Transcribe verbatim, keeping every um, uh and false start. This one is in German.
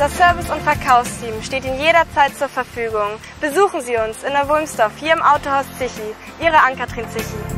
Unser Service- und Verkaufsteam steht Ihnen jederzeit zur Verfügung. Besuchen Sie uns in der Wulmsdorf, hier im Autohaus Zichi. Ihre Ann-Kathrin Zichi.